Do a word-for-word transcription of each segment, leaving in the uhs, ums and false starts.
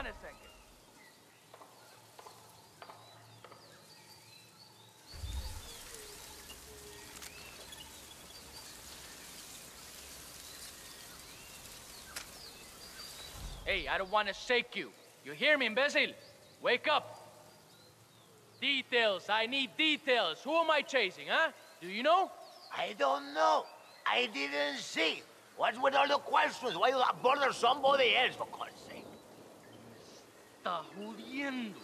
on a second. Hey, I don't want to shake you. You hear me, imbecile? Wake up. Details, I need details. Who am I chasing, huh? Do you know? I don't know. I didn't see. What's with all the questions? Why you bother somebody else, for God's sake? Está jodiendo.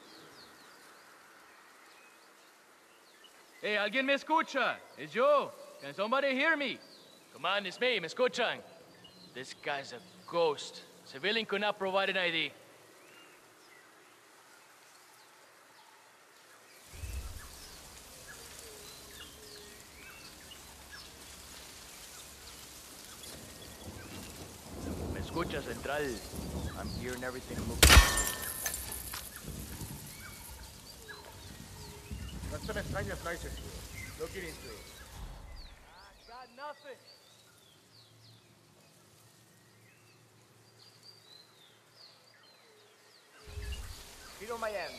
Hey, ¿alguien me escucha? Es yo. Can somebody hear me? Come on, it's me. Me escuchan. This guy's a ghost. Civilian could not provide an I D. Me escucha, Central. I'm hearing everything moving. Got some extrañas nices here. Looking into it. I got nothing. Tiro Miami.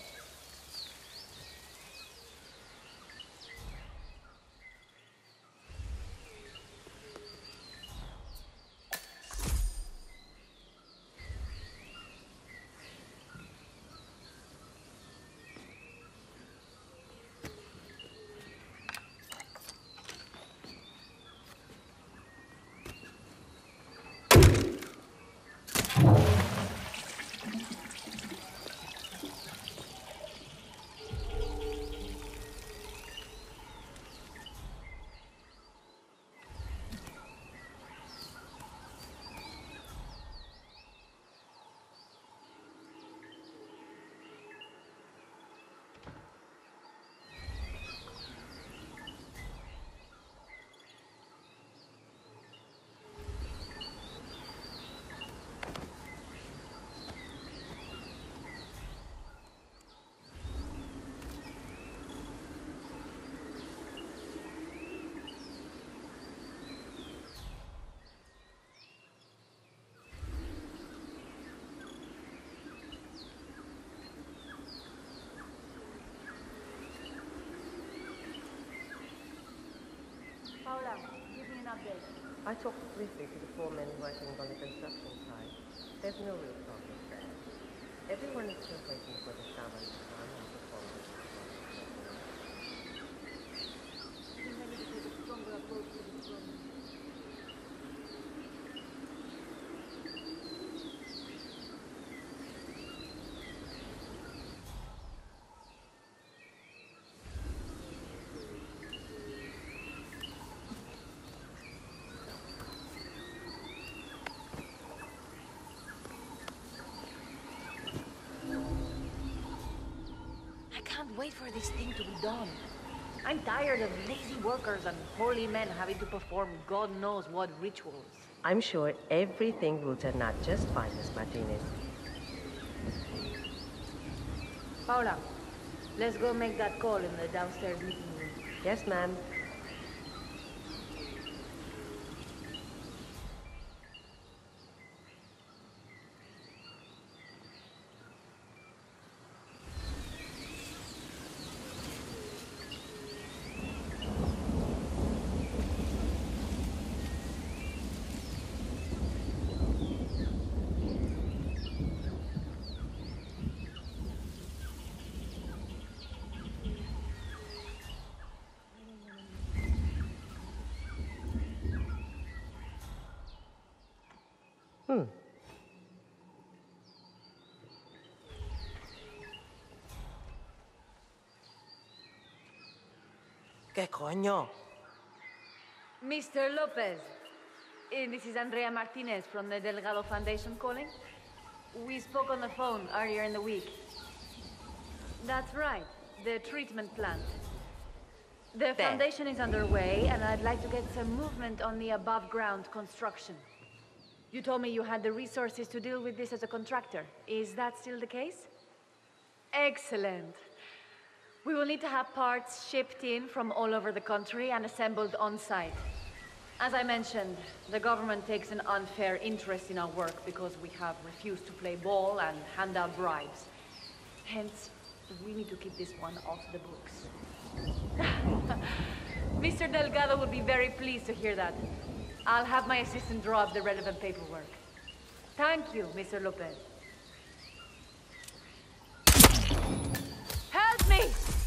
Paula, give me an update. I talked briefly to the four men working on the construction site. There's no real progress there. Everyone is still waiting for the salmon to come and perform the construction. We may need to take a stronger approach to this room. I can't wait for this thing to be done. I'm tired of lazy workers and holy men having to perform God knows what rituals. I'm sure everything will turn out just fine, Miss Martinez. Paula, let's go make that call in the downstairs meeting room. Yes, ma'am. Hmm. ¿Qué coño? Mister Lopez, eh, this is Andrea Martinez from the Delgado Foundation calling. We spoke on the phone earlier in the week. That's right, the treatment plant. The There. foundation is underway, and I'd like to get some movement on the above-ground construction. You told me you had the resources to deal with this as a contractor. Is that still the case? Excellent. We will need to have parts shipped in from all over the country and assembled on site. As I mentioned, the government takes an unfair interest in our work because we have refused to play ball and hand out bribes. Hence, we need to keep this one off the books. Mister Delgado will be very pleased to hear that. I'll have my assistant draw up the relevant paperwork. Thank you, Mister Lopez. Help me!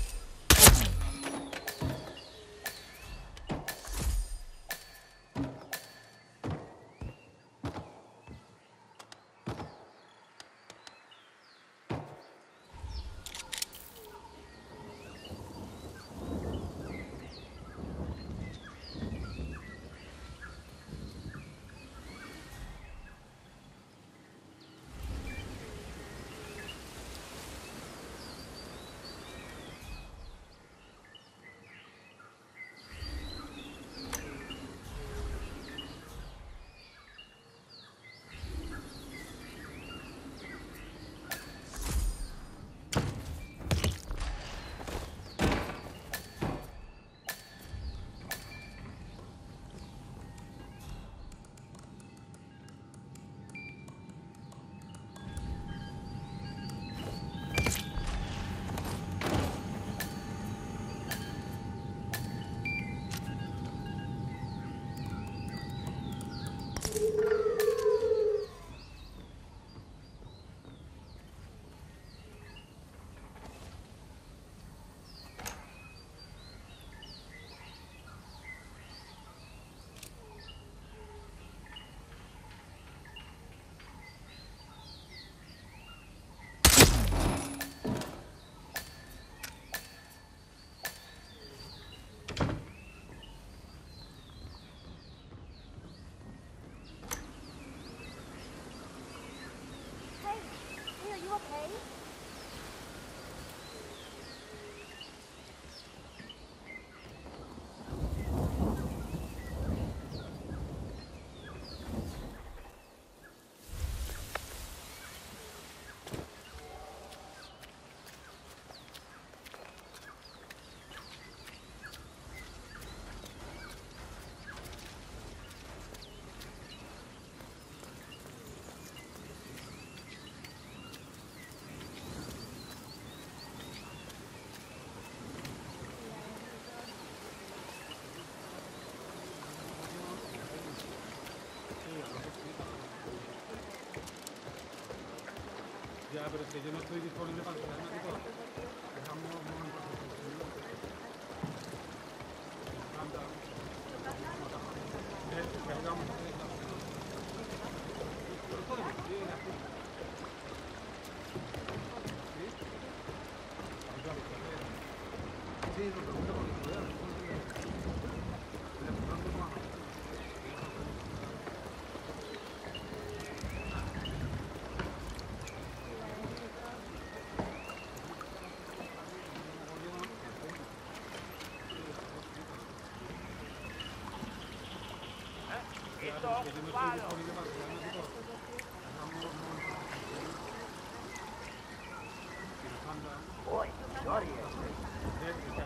Okay? Ya, pero si yo no estoy disponible para quedarme aquí todo. Dejamos un momento. Anda. Cargamos. Sí, lo pregunto por estudiar. Oi, sorry.